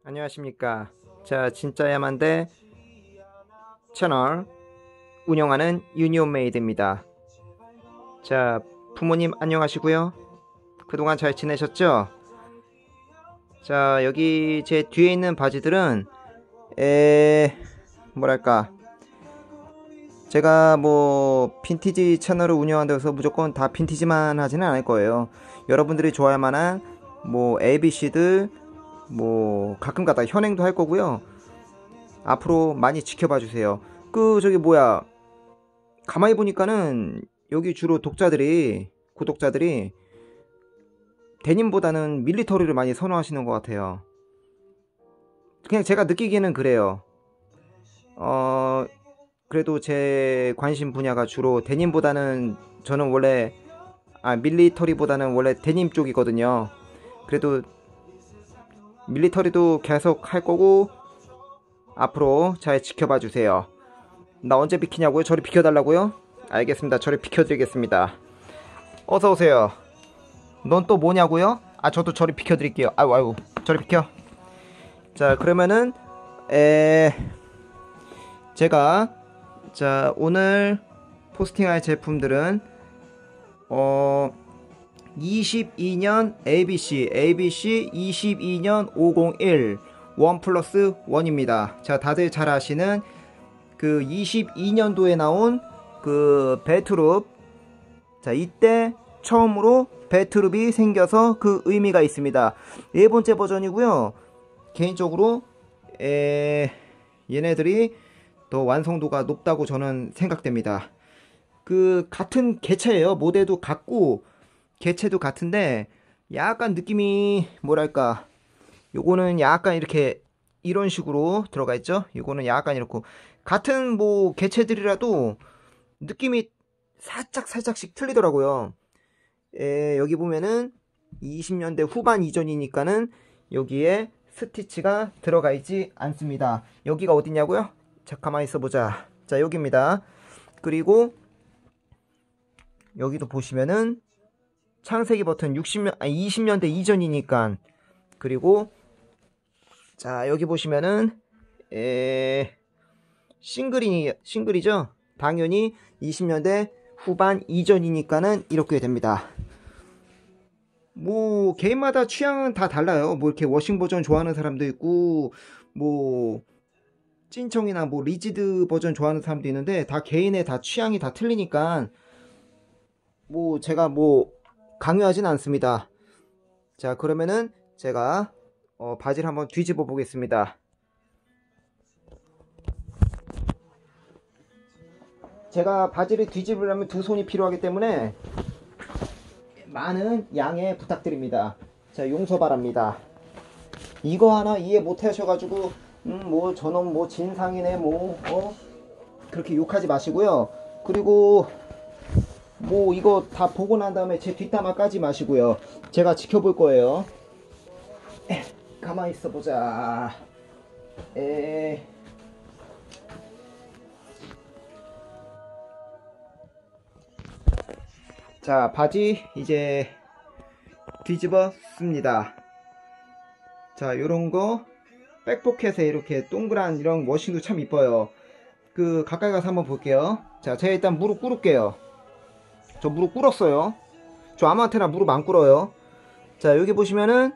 안녕하십니까. 자, 진짜 야만대 채널 운영하는 유니온메이드입니다. 자, 부모님 안녕하시고요. 그동안 잘 지내셨죠? 자, 여기 제 뒤에 있는 바지들은 뭐랄까, 제가 뭐 빈티지 채널을 운영한다고 해서 무조건 다 빈티지만 하지는 않을 거예요. 여러분들이 좋아할 만한 뭐 ABC들 뭐 가끔가다 현행도 할 거고요. 앞으로 많이 지켜봐 주세요. 저기 뭐야, 가만히 보니까는 여기 주로 구독자들이 데님보다는 밀리터리를 많이 선호하시는 것 같아요. 그냥 제가 느끼기에는 그래요. 그래도 제 관심 분야가 주로 데님보다는, 저는 원래 밀리터리보다는 원래 데님 쪽이거든요. 그래도 밀리터리도 계속 할 거고 앞으로 잘 지켜봐 주세요. 나 언제 비키냐고요? 저리 비켜달라고요? 알겠습니다. 저리 비켜드리겠습니다. 어서오세요. 넌 또 뭐냐고요? 저도 저리 비켜드릴게요. 아이고 저리 비켜. 자, 그러면은 제가 오늘 포스팅할 제품들은 22년 ABC 22년 501 1 플러스 1입니다. 자, 다들 잘 아시는 그 22년도에 나온 그 배트룹. 자, 이때 처음으로 배트룹이 생겨서 그 의미가 있습니다. 네 번째 버전이고요. 개인적으로 얘네들이 더 완성도가 높다고 저는 생각됩니다. 그 같은 개체예요. 모델도 같고 개체도 같은데 약간 느낌이 뭐랄까, 요거는 약간 이렇게 이런 식으로 들어가 있죠. 요거는 약간 이렇고, 같은 뭐 개체들이라도 느낌이 살짝씩 틀리더라고요. 여기 보면은 20년대 후반 이전이니까는 여기에 스티치가 들어가 있지 않습니다. 여기가 어디냐고요? 자, 가만히 있어보자. 자, 여기입니다. 그리고 여기도 보시면은 창세기 버튼 20년대 이전이니까. 그리고 자, 여기 보시면은 싱글이죠. 당연히 20년대 후반 이전이니까는 이렇게 됩니다. 뭐 개인마다 취향은 다 달라요. 뭐 이렇게 워싱 버전 좋아하는 사람도 있고, 뭐 찐청이나 뭐 리지드 버전 좋아하는 사람도 있는데, 다 개인의 다 취향이 다 틀리니까 뭐 제가 뭐 강요하진 않습니다. 자, 그러면은 제가 바지를 한번 뒤집어 보겠습니다. 제가 바지를 뒤집으려면 두 손이 필요하기 때문에 많은 양해 부탁드립니다. 자, 용서 바랍니다. 이거 하나 이해 못 하셔가지고 뭐 저놈 뭐 진상이네 뭐 그렇게 욕하지 마시고요. 그리고 뭐 이거 다 보고 난 다음에 제 뒷담화 까지 마시고요. 제가 지켜볼 거예요. 가만히 있어 보자. 자, 바지 이제 뒤집었습니다. 자, 요런거 백포켓에 이렇게 동그란 이런 워싱도 참 이뻐요. 그 가까이 가서 한번 볼게요. 자, 제가 일단 무릎 꿇을게요. 저 무릎 꿇었어요. 저 아무한테나 무릎 안 꿇어요. 자, 여기 보시면은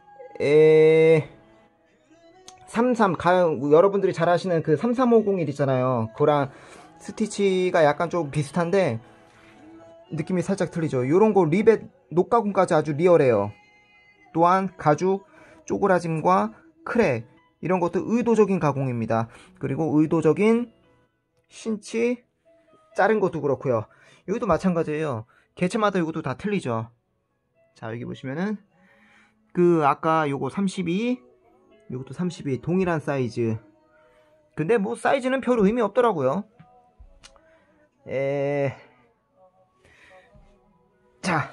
33 여러분들이 잘 아시는 그 33501 있잖아요. 그거랑 스티치가 약간 좀 비슷한데 느낌이 살짝 틀리죠. 요런거 리벳 녹가공까지 아주 리얼해요. 또한 가죽 쪼그라짐과 크랙 이런 것도 의도적인 가공입니다. 그리고 의도적인 신치 자른 것도 그렇고요. 여기도 마찬가지예요. 개체마다 이것도 다 틀리죠. 자, 여기 보시면은 그 아까 요거 32, 요것도 32 동일한 사이즈. 근데 뭐 사이즈는 별 의미 없더라고요. 자,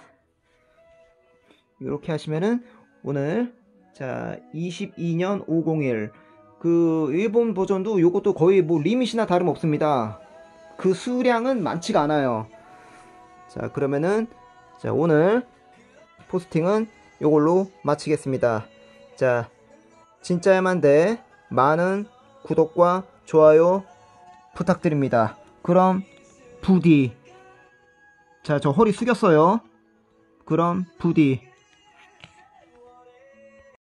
이렇게 하시면은 오늘 자 22년 501 그 일본 버전도 요것도 거의 뭐 리밋이나 다름없습니다. 그 수량은 많지가 않아요. 자, 그러면은 자, 오늘 포스팅은 요걸로 마치겠습니다. 자, 진짜야만 돼 많은 구독과 좋아요 부탁드립니다. 그럼 부디 자, 저 허리 숙였어요. 그럼 부디